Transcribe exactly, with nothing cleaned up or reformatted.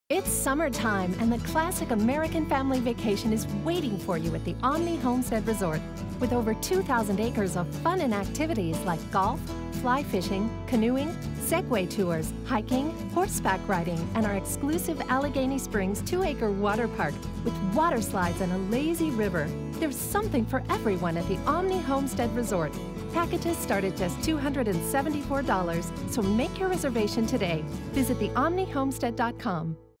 It's summertime, and the classic American family vacation is waiting for you at the Omni Homestead Resort. With over two thousand acres of fun and activities like golf, fly fishing, canoeing, Segway tours, hiking, horseback riding, and our exclusive Allegheny Springs two-acre water park with water slides and a lazy river. There's something for everyone at the Omni Homestead Resort. Packages start at just two hundred seventy-four dollars, so make your reservation today. Visit the omni homestead dot com.